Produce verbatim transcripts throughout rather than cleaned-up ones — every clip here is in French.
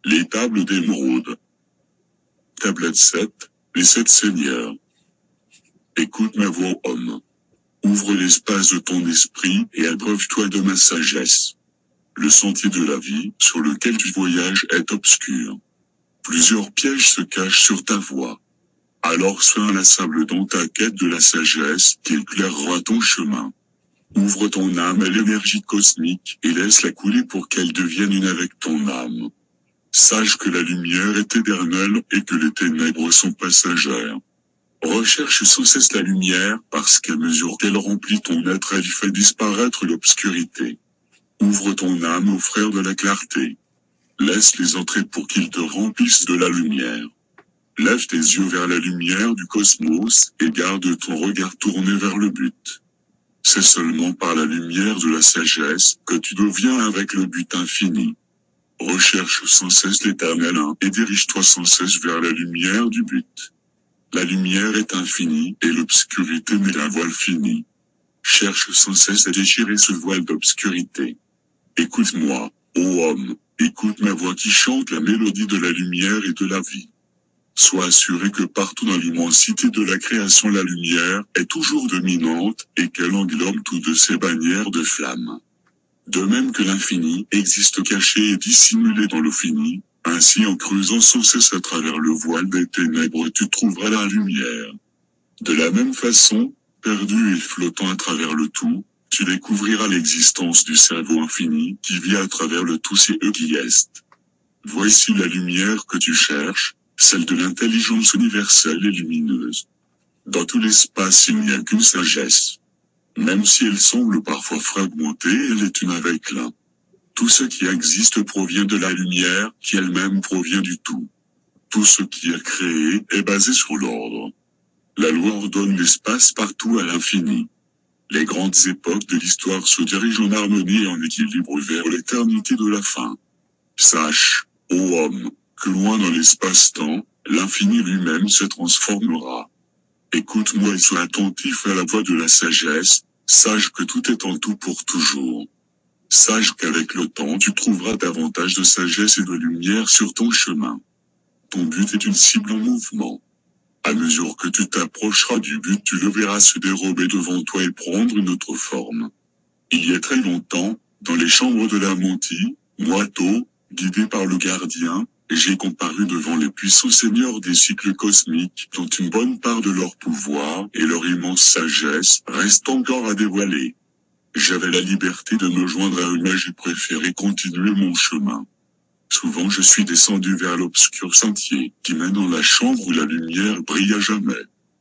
Les tables d'émeraude. Tablette sept, les sept seigneurs. Écoute ma voix, homme. Ouvre l'espace de ton esprit et abreuve-toi de ma sagesse. Le sentier de la vie, sur lequel tu voyages, est obscur. Plusieurs pièges se cachent sur ta voie. Alors sois inlassable dans ta quête de la sagesse, qui éclairera ton chemin. Ouvre ton âme à l'énergie cosmique, et laisse-la couler pour qu'elle devienne une avec ton âme. Sache que la lumière est éternelle, et que les ténèbres sont passagères. Recherche sans cesse la lumière, parce qu'à mesure qu'elle remplit ton être, elle fait disparaître l'obscurité. Ouvre ton âme aux frères de la clarté. Laisse-les entrer pour qu'ils te remplissent de la lumière. Lève tes yeux vers la lumière du cosmos, et garde ton regard tourné vers le but. C'est seulement par la lumière de la sagesse, que tu deviens avec le but infini. Recherche sans cesse l'éternel un, et dirige-toi sans cesse vers la lumière du but. La lumière est infinie, et l'obscurité n'est qu'un voile fini. Cherche sans cesse à déchirer ce voile d'obscurité. Écoute-moi, ô homme, écoute ma voix qui chante la mélodie de la lumière et de la vie. Sois assuré que partout dans l'immensité de la création la lumière est toujours dominante, et qu'elle englobe toutes de ses bannières de flammes. De même que l'infini existe caché et dissimulé dans le fini, ainsi en creusant sans cesse à travers le voile des ténèbres tu trouveras la lumière. De la même façon, perdu et flottant à travers le tout, tu découvriras l'existence du cerveau infini qui vit à travers le tout c'est eux qui est. Voici la lumière que tu cherches, celle de l'intelligence universelle et lumineuse. Dans tout l'espace il n'y a qu'une sagesse. Même si elle semble parfois fragmentée, elle est une avec l'un. Tout ce qui existe provient de la lumière, qui elle-même provient du tout. Tout ce qui est créé est basé sur l'ordre. La loi ordonne l'espace partout à l'infini. Les grandes époques de l'histoire se dirigent en harmonie et en équilibre vers l'éternité de la fin. Sache, ô homme, que loin dans l'espace-temps, l'infini lui-même se transformera. Écoute-moi et sois attentif à la voix de la sagesse, sache que tout est en tout pour toujours. Sache qu'avec le temps tu trouveras davantage de sagesse et de lumière sur ton chemin. Ton but est une cible en mouvement. À mesure que tu t'approcheras du but tu le verras se dérober devant toi et prendre une autre forme. Il y a très longtemps, dans les chambres de la Montie, moi tôt, guidé par le gardien, j'ai comparu devant les puissants seigneurs des cycles cosmiques, dont une bonne part de leur pouvoir et leur immense sagesse reste encore à dévoiler. J'avais la liberté de me joindre à eux mais j'ai préféré continuer mon chemin. Souvent je suis descendu vers l'obscur sentier, qui mène dans la chambre où la lumière brille à jamais.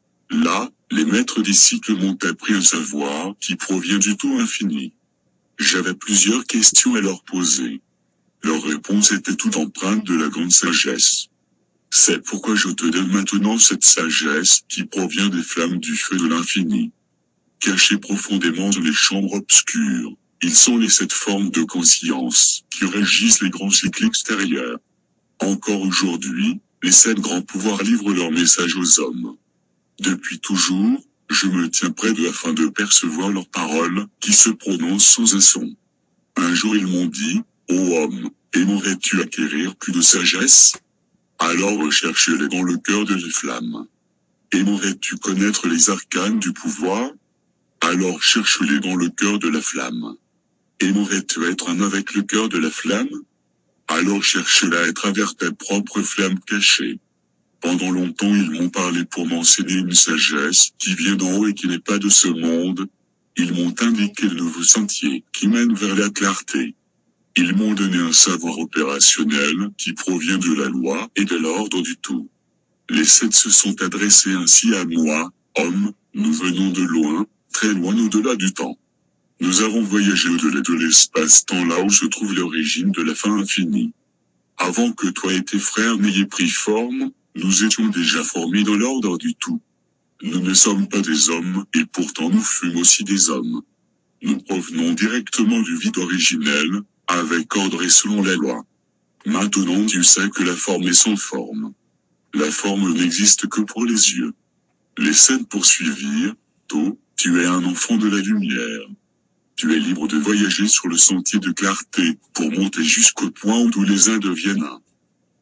Là, les maîtres des cycles m'ont appris un savoir qui provient du tout infini. J'avais plusieurs questions à leur poser. Leurs réponses étaient toutes empreintes de la grande sagesse. C'est pourquoi je te donne maintenant cette sagesse qui provient des flammes du feu de l'infini. Cachés profondément dans les chambres obscures, ils sont les sept formes de conscience qui régissent les grands cycles extérieurs. Encore aujourd'hui, les sept grands pouvoirs livrent leur message aux hommes. Depuis toujours, je me tiens près d'eux afin de percevoir leurs paroles qui se prononcent sans un son. Un jour ils m'ont dit, ô homme, aimerais-tu acquérir plus de sagesse? Alors recherche-les dans le cœur de les flammes. Aimerais-tu connaître les arcanes du pouvoir? Alors cherche-les dans le cœur de la flamme. Aimerais-tu être un avec le cœur de la flamme? Alors cherche-la à travers ta propre flamme cachée. Pendant longtemps ils m'ont parlé pour m'enseigner une sagesse qui vient d'en haut et qui n'est pas de ce monde. Ils m'ont indiqué le nouveau sentier qui mène vers la clarté. Ils m'ont donné un savoir opérationnel qui provient de la loi et de l'ordre du tout. Les sept se sont adressés ainsi à moi, homme, nous venons de loin, très loin au-delà du temps. Nous avons voyagé au-delà de l'espace-temps là où se trouve l'origine de la fin infinie. Avant que toi et tes frères n'ayez pris forme, nous étions déjà formés dans l'ordre du tout. Nous ne sommes pas des hommes, et pourtant nous fûmes aussi des hommes. Nous provenons directement du vide originel, avec ordre et selon la loi. Maintenant tu sais que la forme est sans forme. La forme n'existe que pour les yeux. Les sept poursuivirent, tôt, tu es un enfant de la lumière. Tu es libre de voyager sur le sentier de clarté, pour monter jusqu'au point où tous les uns deviennent un.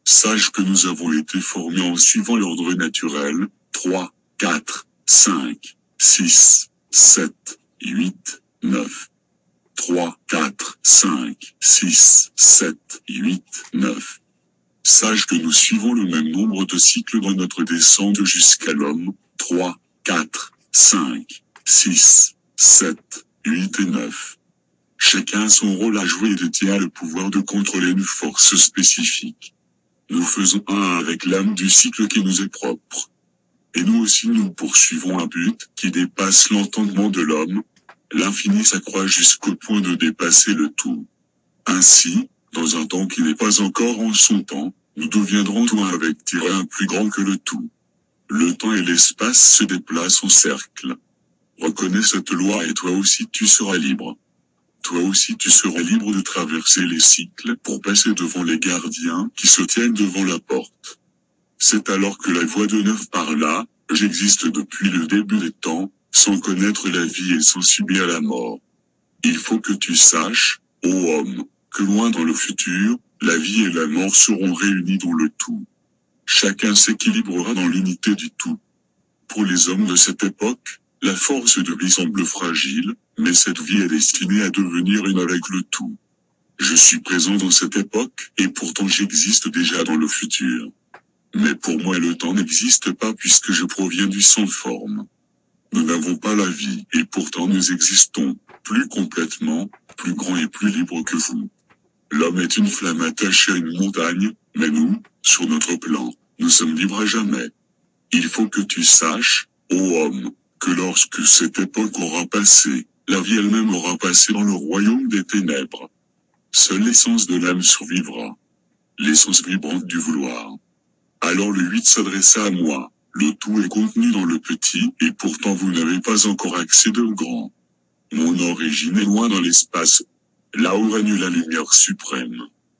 Sache que nous avons été formés en suivant l'ordre naturel, trois, quatre, cinq, six, sept, huit, neuf. trois, quatre, cinq, six, sept, huit, neuf. Sache que nous suivons le même nombre de cycles dans notre descente jusqu'à l'homme, trois, quatre, cinq, six, sept, huit et neuf. Chacun a son rôle à jouer et détient le pouvoir de contrôler une force spécifique. Nous faisons un avec l'âme du cycle qui nous est propre. Et nous aussi nous poursuivons un but qui dépasse l'entendement de l'homme. L'infini s'accroît jusqu'au point de dépasser le tout. Ainsi, dans un temps qui n'est pas encore en son temps, nous deviendrons tout un avec un plus grand que le tout. Le temps et l'espace se déplacent en cercle. Reconnais cette loi et toi aussi tu seras libre. Toi aussi tu seras libre de traverser les cycles pour passer devant les gardiens qui se tiennent devant la porte. C'est alors que la voix de Neuf parla, j'existe depuis le début des temps, sans connaître la vie et sans subir la mort. Il faut que tu saches, ô homme, que loin dans le futur, la vie et la mort seront réunies dans le tout. Chacun s'équilibrera dans l'unité du tout. Pour les hommes de cette époque, la force de vie semble fragile, mais cette vie est destinée à devenir une avec le tout. Je suis présent dans cette époque, et pourtant j'existe déjà dans le futur. Mais pour moi le temps n'existe pas puisque je proviens du sans forme. Nous n'avons pas la vie, et pourtant nous existons, plus complètement, plus grand et plus libre que vous. L'homme est une flamme attachée à une montagne, mais nous, sur notre plan, nous sommes libres à jamais. Il faut que tu saches, ô homme, que lorsque cette époque aura passé, la vie elle-même aura passé dans le royaume des ténèbres. Seule l'essence de l'âme survivra. L'essence vibrante du vouloir. Alors le huit s'adressa à moi. Le tout est contenu dans le petit, et pourtant vous n'avez pas encore accédé au grand. Mon origine est loin dans l'espace. Là où règne la lumière suprême.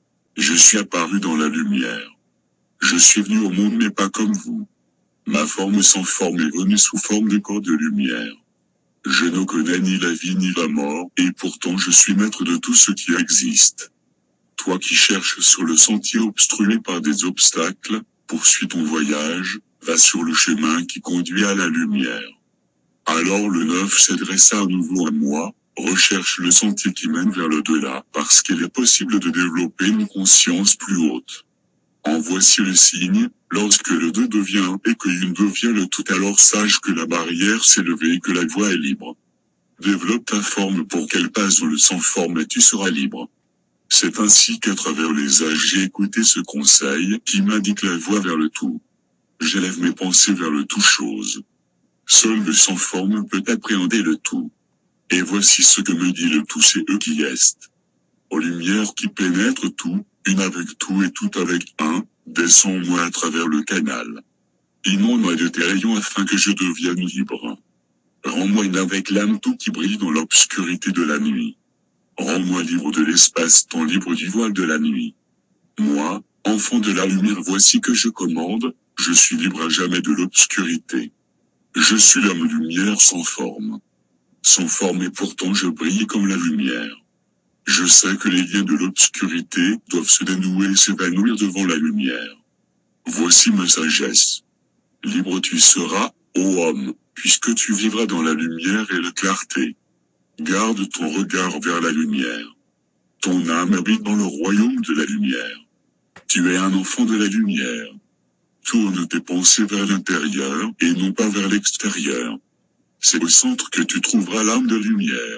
Je suis apparu dans la lumière. Je suis venu au monde mais pas comme vous. Ma forme sans forme est venue sous forme de corps de lumière. Je ne connais ni la vie ni la mort, et pourtant je suis maître de tout ce qui existe. Toi qui cherches sur le sentier obstrué par des obstacles, poursuis ton voyage, va sur le chemin qui conduit à la lumière. Alors le neuf s'adressa à nouveau à moi, recherche le sentier qui mène vers l'au-delà, parce qu'il est possible de développer une conscience plus haute. En voici le signe, lorsque le deux devient un et que une devient le tout, alors sache que la barrière s'est levée et que la voie est libre. Développe ta forme pour qu'elle passe dans le sans forme et tu seras libre. C'est ainsi qu'à travers les âges j'ai écouté ce conseil qui m'indique la voie vers le tout. J'élève mes pensées vers le tout chose. Seul le sans forme peut appréhender le tout. Et voici ce que me dit le tout, c'est eux qui est. Aux lumières qui pénètrent tout, une avec tout et tout avec un, descends-moi à travers le canal. Inonde-moi de tes rayons afin que je devienne libre. Rends-moi une avec l'âme tout qui brille dans l'obscurité de la nuit. Rends-moi libre de l'espace-temps, libre du voile de la nuit. Moi, enfant de la lumière, voici que je commande, je suis libre à jamais de l'obscurité. Je suis l'homme lumière sans forme. Sans forme et pourtant je brille comme la lumière. Je sais que les liens de l'obscurité doivent se dénouer et s'évanouir devant la lumière. Voici ma sagesse. Libre tu seras, ô homme, puisque tu vivras dans la lumière et la clarté. Garde ton regard vers la lumière. Ton âme habite dans le royaume de la lumière. Tu es un enfant de la lumière. Tourne tes pensées vers l'intérieur et non pas vers l'extérieur. C'est au centre que tu trouveras l'âme de lumière.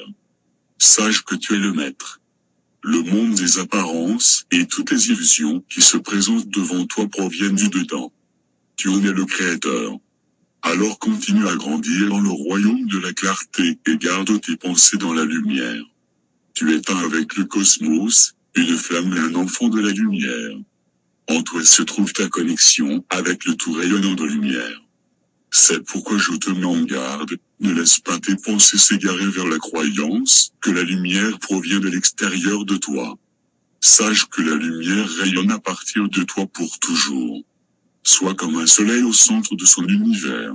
Sache que tu es le maître. Le monde des apparences et toutes les illusions qui se présentent devant toi proviennent du dedans. Tu en es le créateur. Alors continue à grandir dans le royaume de la clarté et garde tes pensées dans la lumière. Tu es un avec le cosmos, une flamme et un enfant de la lumière. En toi se trouve ta connexion avec le tout rayonnant de lumière. C'est pourquoi je te mets en garde, ne laisse pas tes pensées s'égarer vers la croyance que la lumière provient de l'extérieur de toi. Sache que la lumière rayonne à partir de toi pour toujours. Sois comme un soleil au centre de son univers.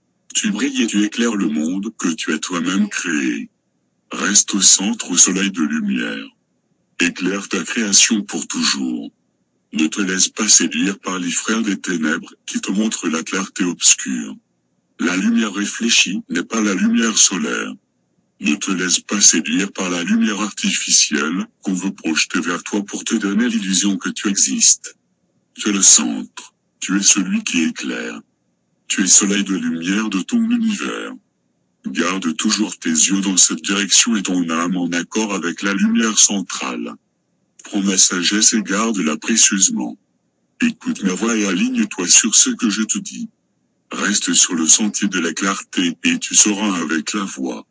Tu brilles et tu éclaires le monde que tu as toi-même créé. Reste au centre au soleil de lumière. Éclaire ta création pour toujours. Ne te laisse pas séduire par les frères des ténèbres, qui te montrent la clarté obscure. La lumière réfléchie n'est pas la lumière solaire. Ne te laisse pas séduire par la lumière artificielle, qu'on veut projeter vers toi pour te donner l'illusion que tu existes. Tu es le centre. Tu es celui qui éclaire. Tu es soleil de lumière de ton univers. Garde toujours tes yeux dans cette direction et ton âme en accord avec la lumière centrale. Prends ma sagesse et garde-la précieusement. Écoute ma voix et aligne-toi sur ce que je te dis. Reste sur le sentier de la clarté et tu seras avec la voix.